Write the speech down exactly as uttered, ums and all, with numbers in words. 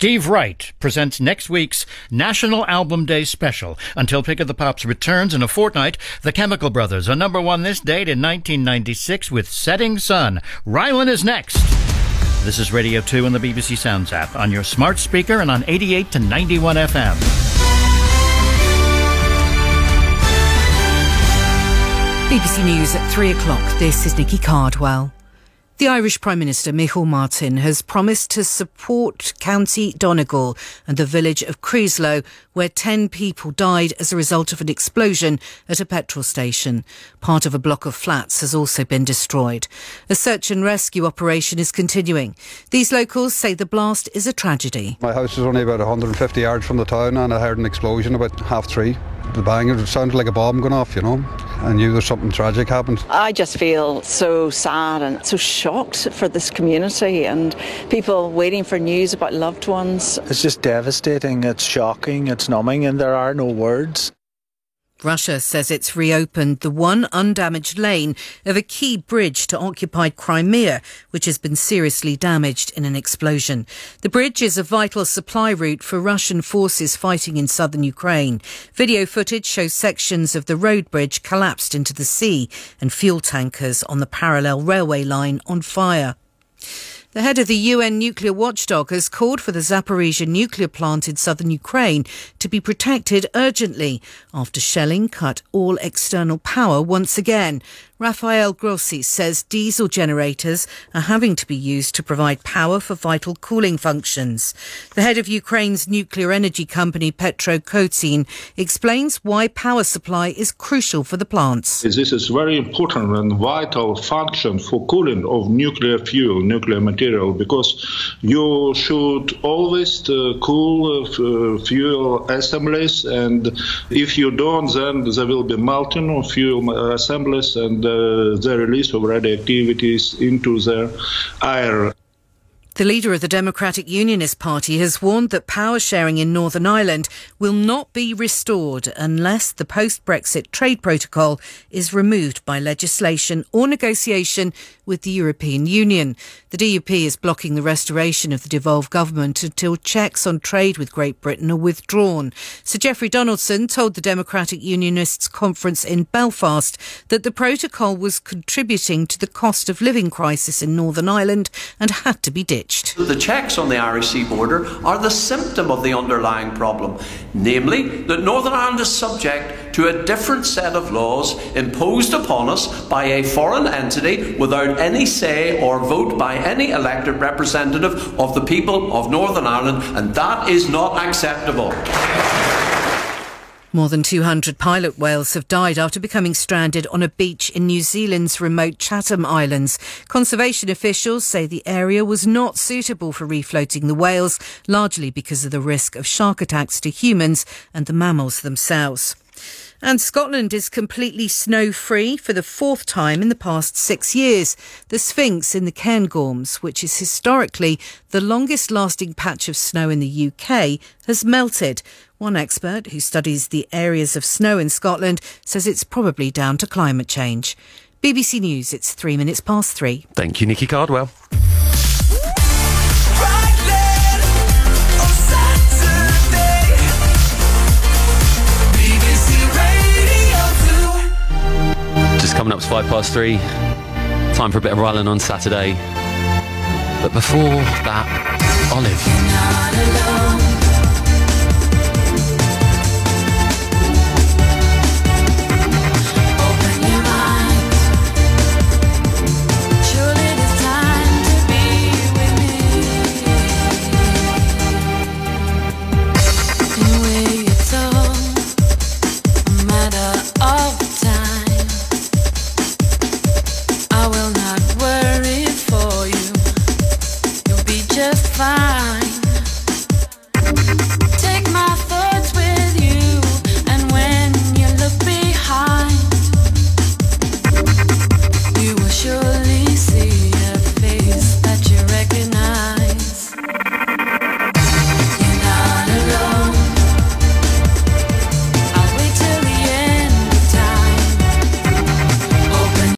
Steve Wright presents next week's National Album Day special. Until Pick of the Pops returns in a fortnight, the Chemical Brothers are number one this date in nineteen ninety-six with Setting Sun. Rylan is next. This is Radio two and the B B C Sounds app on your smart speaker and on eighty-eight to ninety-one F M. B B C News at three o'clock. This is Nikki Cardwell. The Irish Prime Minister, Micheál Martin, has promised to support County Donegal and the village of Creeslow, where ten people died as a result of an explosion at a petrol station. Part of a block of flats has also been destroyed. A search and rescue operation is continuing. These locals say the blast is a tragedy. My house is only about one hundred fifty yards from the town, and I heard an explosion about half three. The bang, it sounded like a bomb going off, you know. I knew there was something tragic happened. I just feel so sad and so shocked for this community and people waiting for news about loved ones. It's just devastating, it's shocking, it's numbing, and there are no words. Russia says it's reopened the one undamaged lane of a key bridge to occupied Crimea, which has been seriously damaged in an explosion. The bridge is a vital supply route for Russian forces fighting in southern Ukraine. Video footage shows sections of the road bridge collapsed into the sea and fuel tankers on the parallel railway line on fire. The head of the U N nuclear watchdog has called for the Zaporizhzhia nuclear plant in southern Ukraine to be protected urgently after shelling cut all external power once again. Rafael Grossi says diesel generators are having to be used to provide power for vital cooling functions. The head of Ukraine's nuclear energy company Petro Kotin explains why power supply is crucial for the plants. This is very important and vital function for cooling of nuclear fuel, nuclear material, because you should always uh, cool uh, fuel assemblies, and if you don't, then there will be melting of fuel assemblies and Uh, the release of radioactivities into the air. The leader of the Democratic Unionist Party has warned that power sharing in Northern Ireland will not be restored unless the post-Brexit trade protocol is removed by legislation or negotiation with the European Union. The D U P is blocking the restoration of the devolved government until checks on trade with Great Britain are withdrawn. Sir Geoffrey Donaldson told the Democratic Unionists conference in Belfast that the protocol was contributing to the cost of living crisis in Northern Ireland and had to be ditched. The checks on the Irish Sea border are the symptom of the underlying problem, namely that Northern Ireland is subject to a different set of laws imposed upon us by a foreign entity without any say or vote by any elected representative of the people of Northern Ireland, and that is not acceptable. More than two hundred pilot whales have died after becoming stranded on a beach in New Zealand's remote Chatham Islands. Conservation officials say the area was not suitable for refloating the whales, largely because of the risk of shark attacks to humans and the mammals themselves. And Scotland is completely snow-free for the fourth time in the past six years. The Sphinx in the Cairngorms, which is historically the longest-lasting patch of snow in the U K, has melted. One expert who studies the areas of snow in Scotland says it's probably down to climate change. B B C News, it's three minutes past three. Thank you, Nikki Cardwell. Just coming up to five past three. Time for a bit of Rylan on Saturday. But before that, Olive.